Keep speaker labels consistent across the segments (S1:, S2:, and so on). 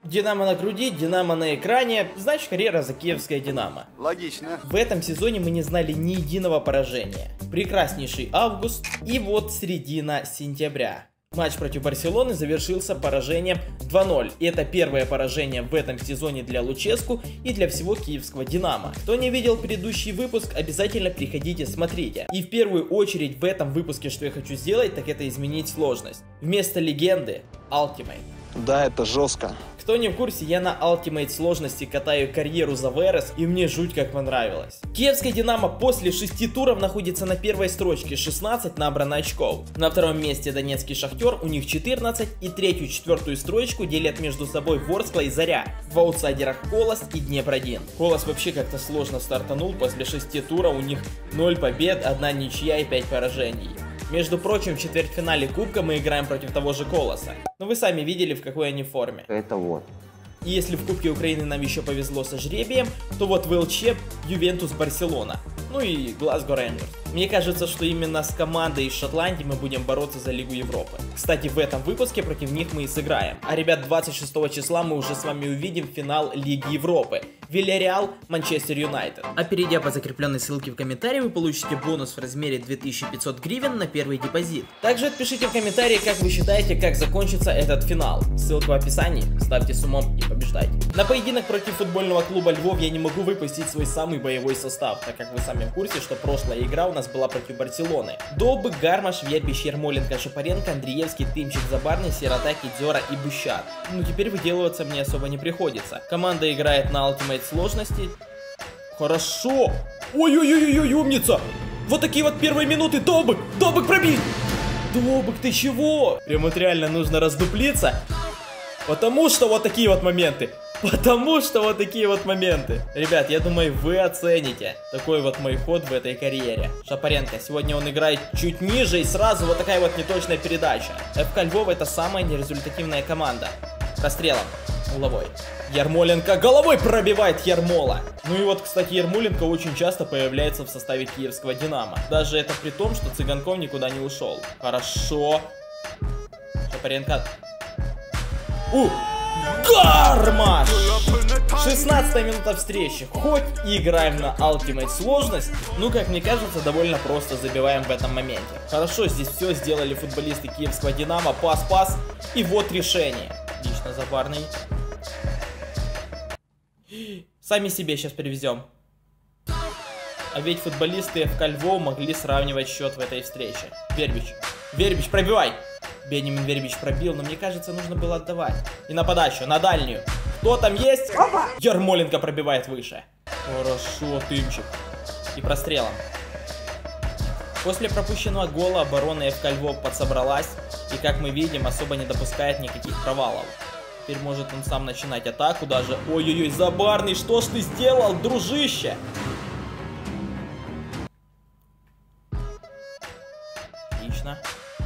S1: Динамо на груди, Динамо на экране, значит карьера за киевское Динамо.
S2: Логично.
S1: В этом сезоне мы не знали ни единого поражения. Прекраснейший август и вот середина сентября. Матч против Барселоны завершился поражением 2-0. И это первое поражение в этом сезоне для Луческу и для всего киевского Динамо. Кто не видел предыдущий выпуск, обязательно приходите, смотрите. И в первую очередь в этом выпуске, что я хочу сделать, так это изменить сложность. Вместо легенды Ultimate.
S2: Да, это жестко.
S1: Кто не в курсе, я на Ultimate сложности катаю карьеру за ВРС, и мне жуть как понравилось. Киевская Динамо после 6 туров находится на первой строчке, 16 набрано очков. На втором месте Донецкий Шахтер, у них 14, и третью, четвертую строчку делят между собой Ворскла и Заря. В аутсайдерах Колос и Днепр-1. Колос вообще как-то сложно стартанул, после 6 туров у них 0 побед, 1 ничья и 5 поражений. Между прочим, в четвертьфинале Кубка мы играем против того же Колоса. Но вы сами видели, в какой они форме.
S3: Это вот.
S1: И если в Кубке Украины нам еще повезло со жребием, то вот в ЛЧ Ювентус Барселона. Ну и Глазго Рейнджерс. Мне кажется, что именно с командой из Шотландии мы будем бороться за Лигу Европы. Кстати, в этом выпуске против них мы и сыграем. А ребят, 26 числа мы уже с вами увидим финал Лиги Европы. Вильяреал, Манчестер Юнайтед. А перейдя по закрепленной ссылке в комментарии, вы получите бонус в размере 2500 гривен на первый депозит. Также отпишите в комментарии, как вы считаете, как закончится этот финал. Ссылка в описании, ставьте с умом и побеждайте. На поединок против футбольного клуба Львов я не могу выпустить свой самый боевой состав, так как вы сами в курсе, что прошлая игра у нас была против Барселоны. Довбик, Гармаш, Вербич, Ермоленко, Шапаренко, Андреевский, Тымчик, Забарный, Сирота, Кидзора и Бущат. Ну теперь выделываться мне особо не приходится. Команда играет на Ultimate сложности. Хорошо. Ой-ой-ой-ой, умница. Вот такие вот первые минуты. Довбик, Довбик пробить. Довбик, ты чего? Прям вот реально нужно раздуплиться. Потому что вот такие вот моменты. Ребят, я думаю, вы оцените такой вот мой ход в этой карьере. Шапаренко, сегодня он играет чуть ниже и сразу вот такая вот неточная передача. ФК Львов это самая нерезультативная команда. Прострелом, головой. Ермоленко головой пробивает Ермола. Ну и вот, кстати, Ермоленко очень часто появляется в составе киевского Динамо. Даже это при том, что Цыганков никуда не ушел. Хорошо. Шапаренко. Гармаш! 16 минута встречи. Хоть и играем на Ultimate сложность, ну, как мне кажется, довольно просто забиваем в этом моменте. Хорошо, здесь все сделали футболисты киевского Динамо. Пас. И вот решение. Отлично, Забарный. Сами себе сейчас привезем. А ведь футболисты ФК Львов могли сравнивать счет в этой встрече. Вербич, пробивай! Бенемин Вербич пробил, но мне кажется, нужно было отдавать. И на подачу, на дальнюю. Кто там есть? Ермоленко пробивает выше. Хорошо, Тымчик. И прострелом. После пропущенного гола оборона ФК Львов подсобралась. И, как мы видим, особо не допускает никаких провалов. Теперь может он сам начинать атаку даже. Ой-ой-ой, Забарный, что ж ты сделал, дружище? Отлично.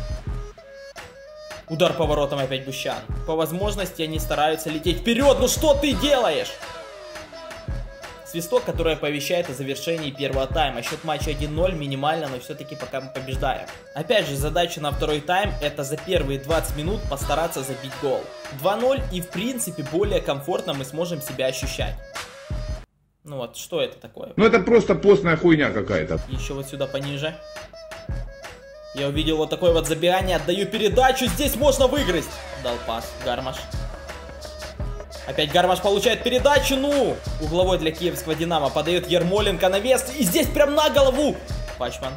S1: Удар поворотом опять Бущан. По возможности они стараются лететь вперед. Ну что ты делаешь? Свисток, который оповещает о завершении первого тайма. Счет матча 1-0 минимально, но все-таки пока мы побеждаем. Опять же, задача на второй тайм это за первые 20 минут постараться забить гол. 2-0 и в принципе более комфортно мы сможем себя ощущать. Ну вот, что это такое?
S4: Ну это просто постная хуйня какая-то.
S1: Еще вот сюда пониже. Я увидел вот такое вот забегание, отдаю передачу, здесь можно выиграть. Дал пас, Гармаш. Опять Гармаш получает передачу, ну! Угловой для киевского Динамо, подает Ермоленко навес, и здесь прям на голову! Пачман.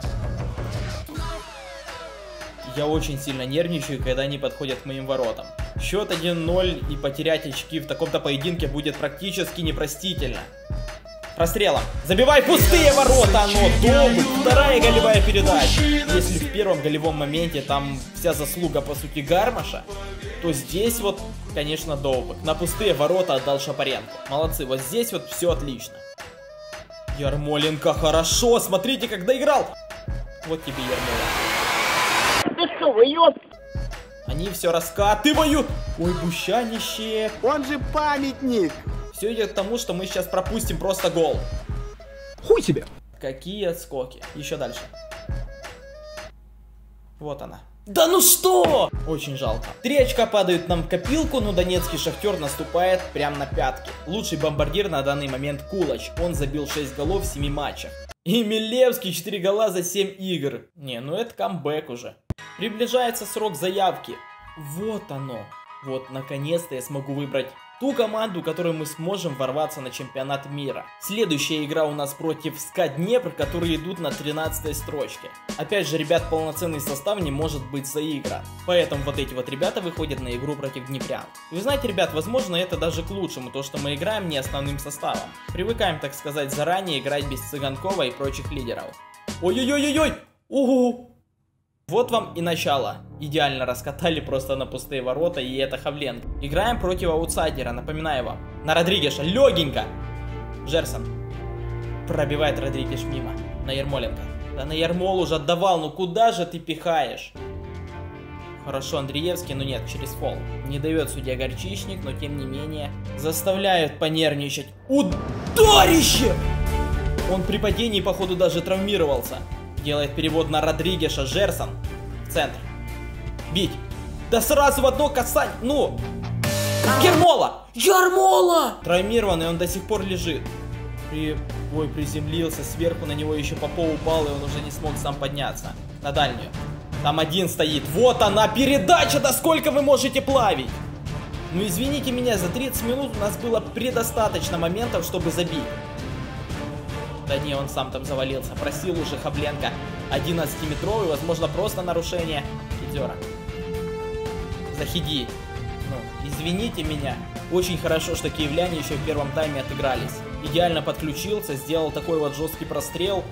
S1: Я очень сильно нервничаю, когда они подходят к моим воротам. Счет 1-0, и потерять очки в таком-то поединке будет практически непростительно. Прострелом. Забивай пустые ворота, но Довбик. Вторая голевая передача. Если в первом голевом моменте там вся заслуга по сути Гармаша, то здесь вот, конечно, Довбик. На пустые ворота отдал Шапаренко. Молодцы, вот здесь вот все отлично. Ермоленко хорошо, смотрите, как доиграл. Вот тебе Ермоленко.
S3: Ты что, воёб?
S1: Они все раскатывают. Ой, Бущанище.
S2: Он же памятник.
S1: Все идет к тому, что мы сейчас пропустим просто гол.
S4: Хуй тебе.
S1: Какие отскоки. Еще дальше. Вот она. Да ну что? Очень жалко. 3 очка падают нам в копилку, но донецкий Шахтер наступает прямо на пятки. Лучший бомбардир на данный момент Кулач. Он забил 6 голов в 7 матчах. И Милевский 4 гола за 7 игр. Не, ну это камбэк уже. Приближается срок заявки. Вот оно. Вот, наконец-то я смогу выбрать ту команду, которой мы сможем ворваться на чемпионат мира. Следующая игра у нас против СКА Днепр, которые идут на 13-й строчке. Опять же, ребят, полноценный состав не может быть заигран. Поэтому вот эти вот ребята выходят на игру против днепрян. И вы знаете, ребят, возможно, это даже к лучшему, то, что мы играем не основным составом. Привыкаем, так сказать, заранее играть без Цыганкова и прочих лидеров. Ой-ой-ой-ой-ой! Угу! Вот вам и начало. Идеально раскатали просто на пустые ворота, и это Хавленко. Играем против аутсайдера, напоминаю вам. На Родригеша, легенько. Жерсон. Пробивает Родригеш мимо. На Ермоленко. Да на Ермол уже отдавал, ну куда же ты пихаешь? Хорошо, Андреевский, но нет, через фол. Не дает судья Горчичник, но тем не менее заставляют понервничать. Ударище! Он при падении, походу, даже травмировался. Делает перевод на Родригеша. Жерсон. В центр. Бить. Да сразу в одно касание. Ну. Ермола. Ермола. Травмированный, он до сих пор лежит. Ой, приземлился. Сверху на него еще Попов упал, и он уже не смог сам подняться. На дальнюю. Там один стоит. Вот она, передача. Да сколько вы можете плавить? Ну извините меня, за 30 минут у нас было предостаточно моментов, чтобы забить. Да не, он сам там завалился. Просил уже Хавленко 11-метровый, возможно, просто нарушение Кидзера. Захиди. Ну, извините меня. Очень хорошо, что киевляне еще в первом тайме отыгрались. Идеально подключился, сделал такой вот жесткий прострел.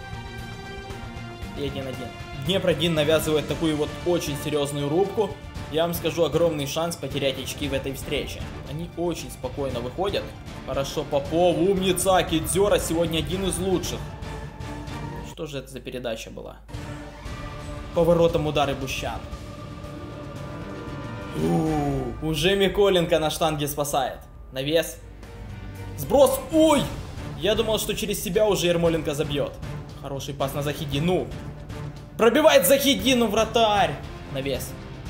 S1: И 1-1. Днепр-1 навязывает такую вот очень серьезную рубку. Я вам скажу, огромный шанс потерять очки в этой встрече. Они очень спокойно выходят. Хорошо, Попов, умница, Кидзера сегодня один из лучших. Что же это за передача была? Поворотом удары Бущан. Уже Миколенко на штанге спасает. Навес. Сброс. Ой! Я думал, что через себя уже Ермоленко забьет. Хороший пас на Захиди. Ну. Пробивает Захиди, ну вратарь. Навес.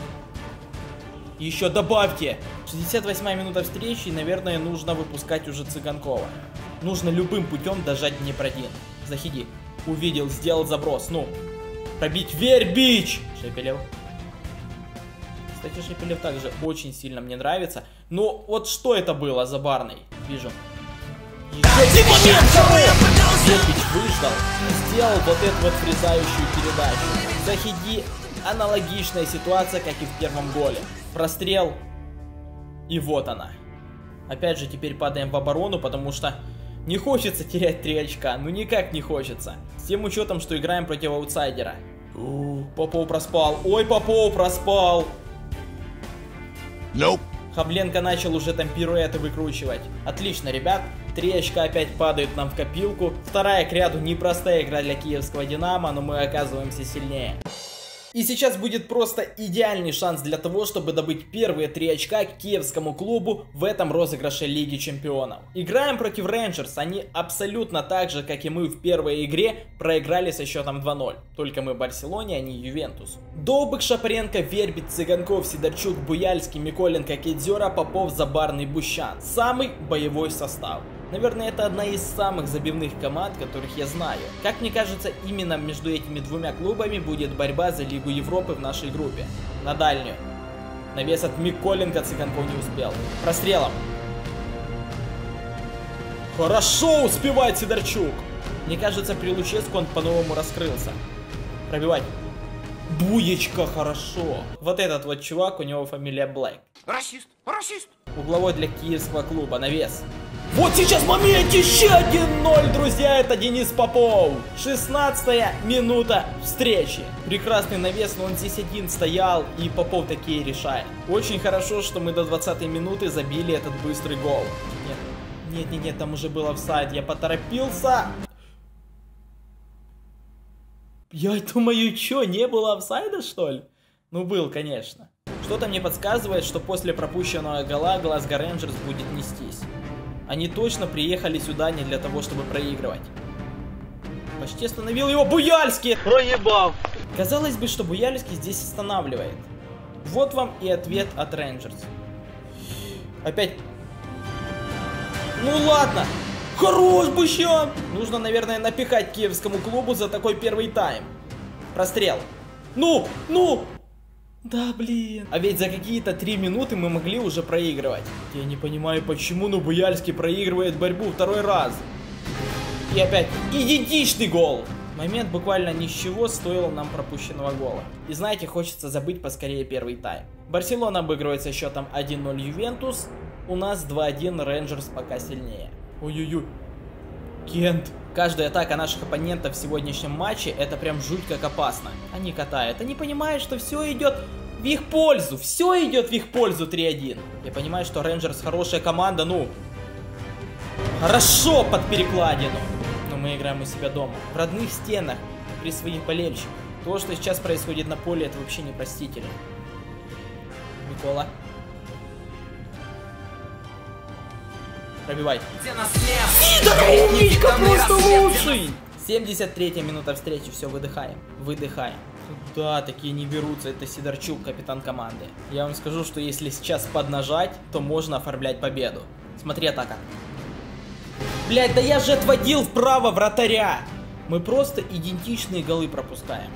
S1: Еще добавьте. 68-я минута встречи, и, наверное, нужно выпускать уже Цыганкова. Нужно любым путем дожать Днепр-1. Захиди. Увидел, сделал заброс. Ну. Пробить. Вербич! Шепелев. Кстати, Шепелев также очень сильно мне нравится. Но вот что это было за барный? Вижу. Еще момент! Вербич выждал и сделал вот эту вот срезающую передачу. Захиди. Аналогичная ситуация, как и в первом голе. Прострел. И вот она. Опять же, теперь падаем в оборону, потому что не хочется терять 3 очка. Ну никак не хочется. С тем учетом, что играем против аутсайдера. Попов проспал. Ой, Попов проспал.
S2: Nope.
S1: Хавленко начал уже там пируэты выкручивать. Отлично, ребят. 3 очка опять падают нам в копилку. Вторая к ряду непростая игра для киевского Динамо, но мы оказываемся сильнее. И сейчас будет просто идеальный шанс для того, чтобы добыть первые 3 очка к киевскому клубу в этом розыгрыше Лиги Чемпионов. Играем против Рейнджерс, они абсолютно так же, как и мы в первой игре, проиграли со счетом 2-0. Только мы Барселоне, а не Ювентус. Довбык, Шапаренко, Вербит, Цыганков, Сидорчук, Буяльский, Миколенко, Кидзера, Попов, Забарный, Бущан. Самый боевой состав. Наверное, это одна из самых забивных команд, которых я знаю. Как мне кажется, именно между этими двумя клубами будет борьба за Лигу Европы в нашей группе. На дальнюю. Навес от Миколенко, Цыганков не успел. Прострелом. Хорошо успевает Сидорчук. Мне кажется, при Луческу он по-новому раскрылся. Пробивать. Буечка, хорошо. Вот этот вот чувак, у него фамилия Блэк.
S2: Расист, расист.
S1: Угловой для киевского клуба, навес. Вот сейчас момент, еще 1-0, друзья, это Денис Попов. 16-я минута встречи. Прекрасный навес, но он здесь один стоял, и Попов такие решает. Очень хорошо, что мы до 20-й минуты забили этот быстрый гол. Нет, там уже был офсайд, я поторопился. Я думаю, что, не было офсайда, что ли? Ну, был, конечно. Что-то мне подсказывает, что после пропущенного гола Глазго Рейнджерс будет нестись. Они точно приехали сюда не для того, чтобы проигрывать. Почти остановил его Буяльский.
S3: Проебал.
S1: Казалось бы, что Буяльский здесь останавливает. Вот вам и ответ от Рейнджерс. Опять. Ну ладно. Хорош, Бущан! Нужно, наверное, напихать киевскому клубу за такой первый тайм. Прострел. Ну! Да, блин. А ведь за какие-то 3 минуты мы могли уже проигрывать. Я не понимаю, почему, но Буяльский проигрывает борьбу второй раз. И опять идентичный гол. Момент буквально ничего стоил нам пропущенного гола. И знаете, хочется забыть поскорее первый тайм. Барселона обыгрывает со счетом 1-0 Ювентус. У нас 2-1, Рейнджерс пока сильнее. Ой-ой-ой. Кент. Каждая атака наших оппонентов в сегодняшнем матче это прям жуть как опасно. Они катают, они понимают, что все идет в их пользу. Все идет в их пользу 3-1. Я понимаю, что Рейнджерс хорошая команда, ну... Хорошо под перекладину. Но мы играем у себя дома. В родных стенах, при своих болельщиках. То, что сейчас происходит на поле, это вообще непростительно. Никола. Пробивай. Сидор, умничка, просто лучший! 73-я минута встречи, все, выдыхаем. Выдыхаем. Да, такие не берутся, это Сидорчук, капитан команды. Я вам скажу, что если сейчас поднажать, то можно оформлять победу. Смотри, атака. Блять, да я же отводил вправо вратаря. Мы просто идентичные голы пропускаем.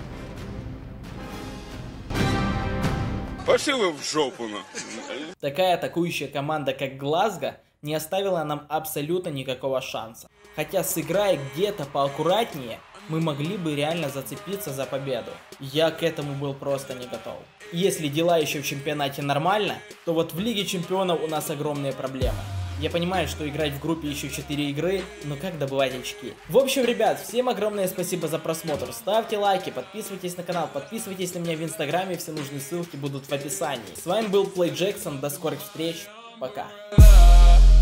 S3: Пошли вы в жопу, ну.
S1: Такая атакующая команда, как Глазго, не оставила нам абсолютно никакого шанса. Хотя, сыграя где-то поаккуратнее, мы могли бы реально зацепиться за победу. Я к этому был просто не готов. Если дела еще в чемпионате нормально, то вот в Лиге Чемпионов у нас огромные проблемы. Я понимаю, что играть в группе еще 4 игры, но как добывать очки? В общем, ребят, всем огромное спасибо за просмотр. Ставьте лайки, подписывайтесь на канал, подписывайтесь на меня в инстаграме, все нужные ссылки будут в описании. С вами был Play Jackson, до скорых встреч, пока.